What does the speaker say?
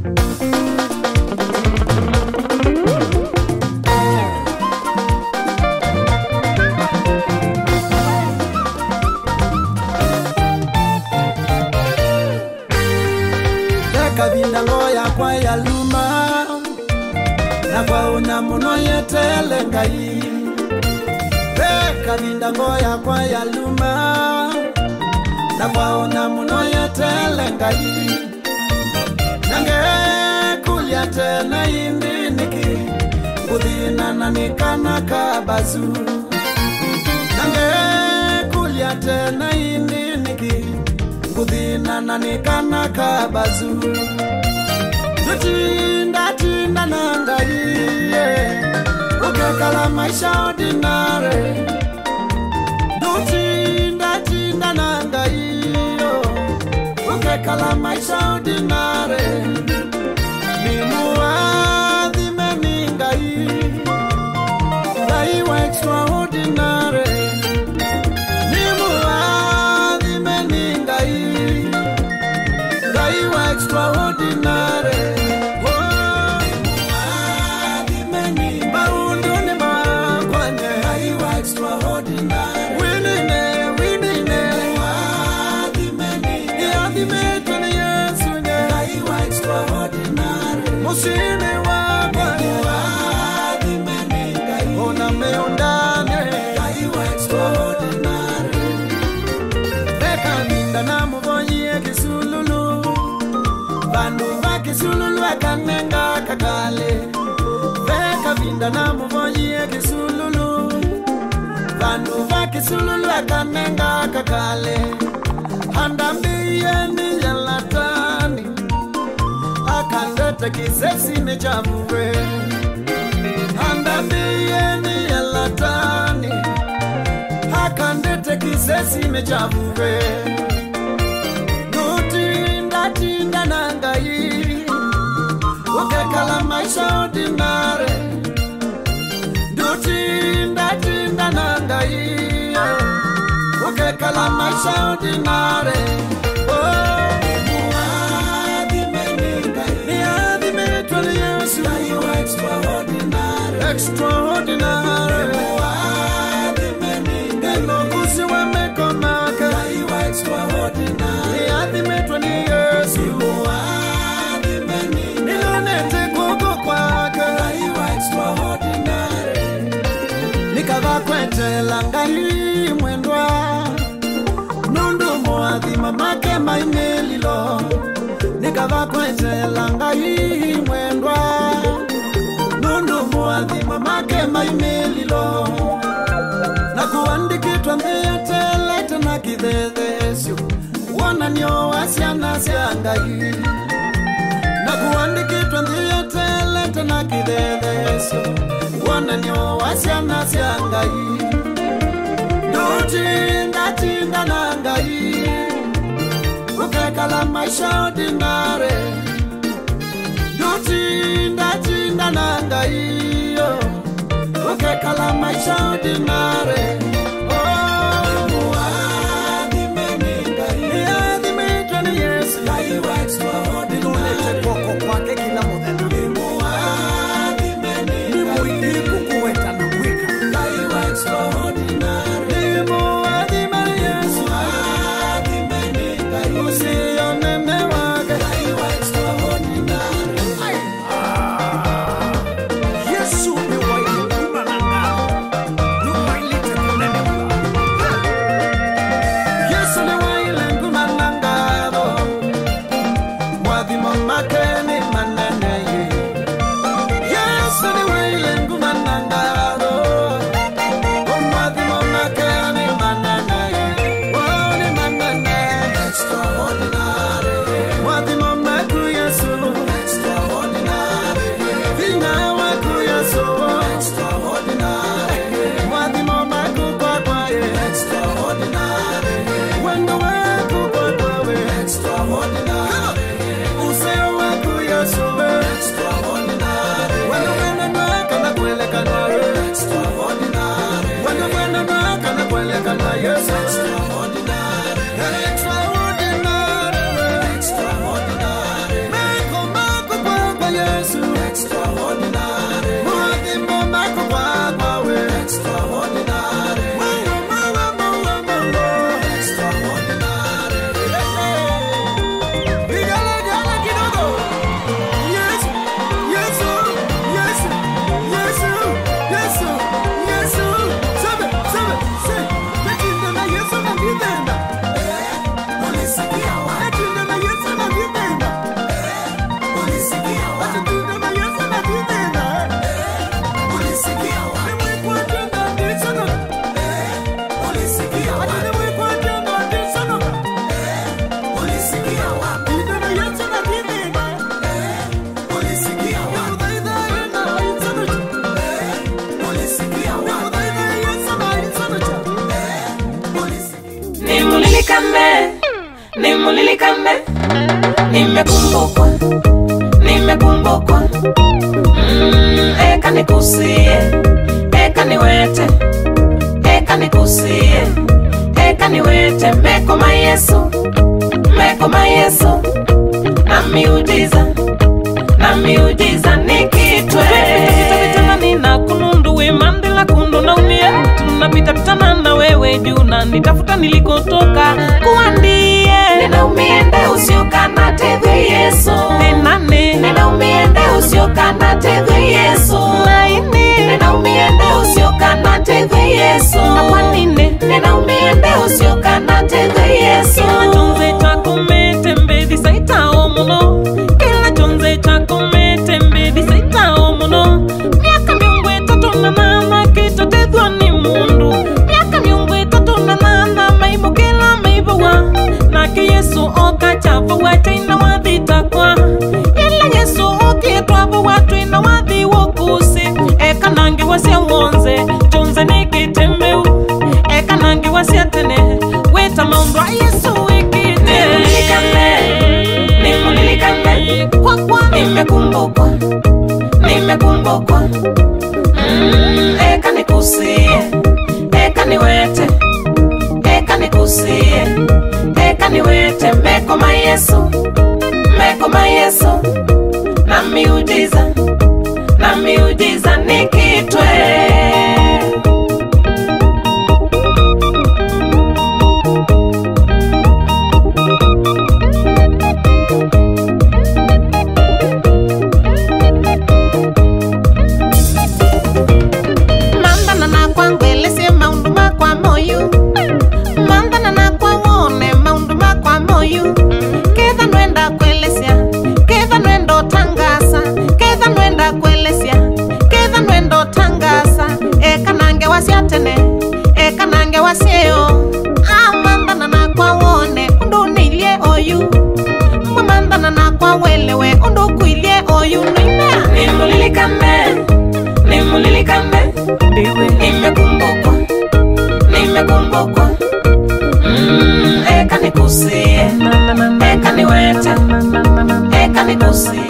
Kabinda ngoya kwa ya luma na kwa una muno yetele ngai. Kabinda ngoya kwa ya luma na kwa una muno yetele ngai. Nange kulia tena indi niki udhina na nikana kabazu. Nange kulia tena indi niki udhina na nikana kabazu. Tinda nangai ukekala maisha ordinary. Tinda nangai ukekala maisha ordinary. Nimuadhi meningai daiwa extraordinary. Nimuadhi meningai daiwa extraordinary. Kisululu akanenga kakale. Veka vinda na muvonye kisululu. Vandu va kisululu akanenga kakale. Handambiye ni yalatani akandete kisesi mechavuwe. Handambiye ni yalatani akandete kisesi mechavuwe. Tinda nangai ukekala maisha ordinary. Tinda nangai ukekala maisha ordinary. Extraordinary. Kusi wamekomaka extraordinary. Adhimetwa ni Yesu. Nilonete kuko kwaka extraordinary. Nikava kwete langai mwendwa nundu muadhi mamake maimelilo. Nikava kwete langai mwendwa nundu muadhi mamake maimelilo. Na kuandikitwa mbeyatele tena kidhedhesyo wana nyo wasiana siangai. Na kuandikitwa mbeyatele tena kidhedhesyo wana nyo wasiana siangai. Tinda nangai ukekala maisha ordinary. Tinda nangai ukekala maisha ordinary. Makeni manene nimulilikane, nimekumbukwa, nimekumbukwa. Eka nikusie, eka niwete, eka nikusie, eka niwete. Mekoma Yesu, mekoma Yesu. Na miujiza nikitwe. Pita nina kunundu we mandela kundu na unie. Tunapita pitana na wewe juu na nitafuta nilikotoka. Kuandie nina umiende usiokana tedhi Yesu. Nina umiende usiokana tedhi Yesu. Nina umiende usiokana tedhi Yesu. Nina umiende usiokana tedhi Yesu. Kila chonze chako metembe saita omuno. Kila chonze chako metembe saita omuno. Miaka miungu etatu na nana kito tedhwa ni mundu. Miaka miungu etatu na nana maibu kila maibu wa. Naki Yesu oka chafu wate ina wadhita kwa. Ila Yesu oki tuabu watu ina wadhi wokusi. Eka nangi wasia wonze, chonze nikitembeu. Eka nangi wasia tene, weta maundwa Yesu ikite. Nimulilikane, nimekumbukwa, nimekumbukwa. Eka nikusie, eka niwete, eka nikusie, eka niwete. Mekoma Yesu, mekoma Yesu. Na miujiza nikitwe. Eka nange waseo amandana na kwa wone undu nilie oyu mwamandana na kwa welewe undu kuilie oyu nina. Nimulilikane, nimekumbukwa, nimekumbukwa. Eka nikusie, eka niwete, eka nikusie,